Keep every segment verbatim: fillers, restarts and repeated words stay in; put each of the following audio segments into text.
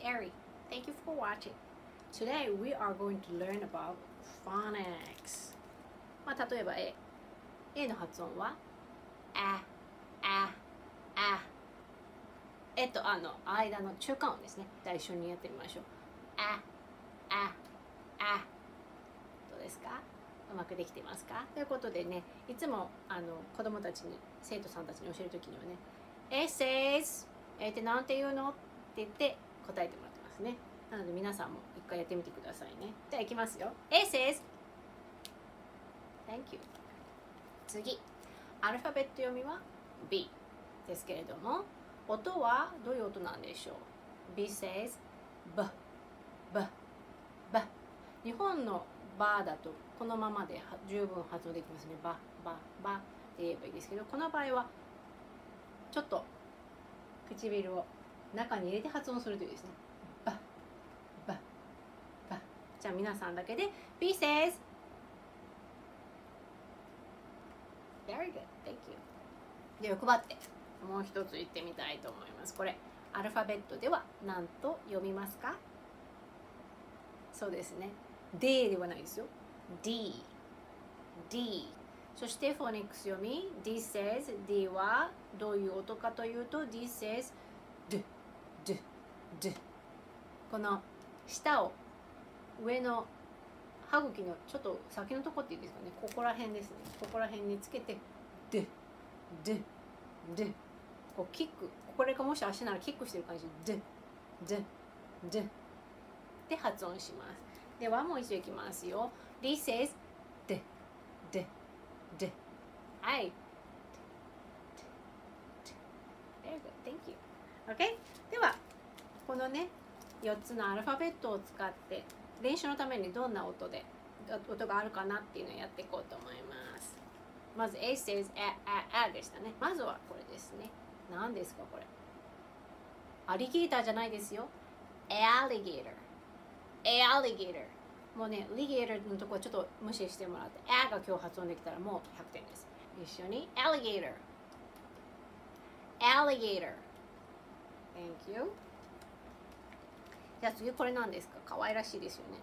Harry. Thank you for watching. Today we are going to learn about phonics. まあ、例えば A。A の発音はあ、あ、あ。えっと、あの間の中間音ですね。じゃあ一緒にやってみましょう。あ、あ、あ。どうですか？うまくできてますか？ということでね、いつもあの子供たちに、生徒さんたちに教えるときにはね、え、says、えってなんて言うのって言って答えてもらってますね。なので皆さんも一回やってみてくださいね。じゃあいきますよ。え、says。Thank you。次。アルファベット読みは B ですけれども、音はどういう音なんでしょう？ B says B、B、B。日本のバーだとこのままで十分発音できますね。バ、バ、バって言えばいいですけど、この場合はちょっと唇を中に入れて発音するというですね。バ、バ、バ。じゃあ皆さんだけで B says Very good, thank you。 では配ってもう一つ言ってみたいと思います。これアルファベットでは何と読みますか？そうですね。D ではないですよ。D、D。そしてフォニックス読み D says、D はどういう音かというと D says D、D、D。この下を上の歯茎のちょっと先のとこっていいですかね。ここら辺ですね。ここら辺につけて D、D、D。こうキック。これがもし足ならキックしてる感じで D、D、D。で発音します。ではもう一度いきますよ。D says D、D、D。はい。Very good. Thank you. OK? では、このね、よっつのアルファベットを使って練習のためにどんな音で、音があるかなっていうのをやっていこうと思います。まず A says A、A、A でしたね。まずはこれですね。何ですかこれ？アリゲーターじゃないですよ。Alligator。Alligator。もうね、リゲーターのところちょっと無視してもらって、A が今日発音できたらもうひゃくてんです。一緒に Alligator。Alligator。Thank you。じゃあ次これ何ですか？可愛らしいですよね。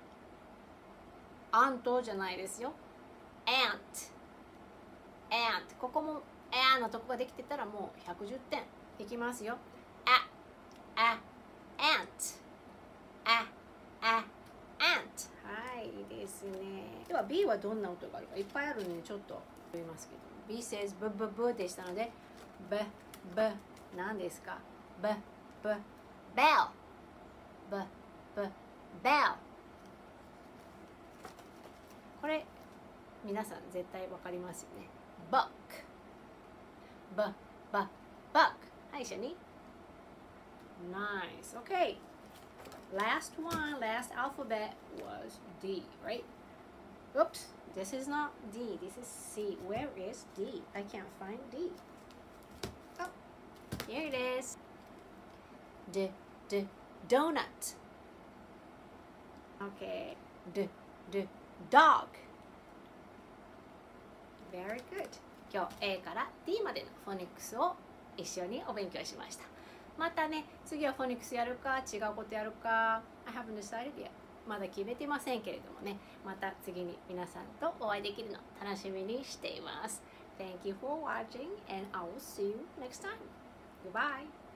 アントじゃないですよ。Ant。Ant。ここも A のとこができてたらもうひゃくじゅってん。いきますよ。あ、あ、Ant。あ、あ、Ant。はい、いいですね。では B はどんな音があるかいっぱいあるのでちょっと言いますけど。B says B、B、B でしたので、B、B。何ですか？ B、B、Bell。B、B、Bell。これ皆さん絶対わかりますよね。Buck。B、B、Buck。はい、一緒に。Nice. Okay. Last one, last alphabet was D, right? Oops, this is not D. This is C. Where is D? I can't find D. Oh, here it is. D, D, donut. Okay. D, D, dog. Very good. 今日 A から D までのフォニックスを一緒にお勉強しました。またね、次はフォニックスやるか違うことやるか I haven't decided yet。まだ決めてませんけれどもね、また次に皆さんとお会いできるの楽しみにしています。Thank you for watching and I will see you next time. Goodbye.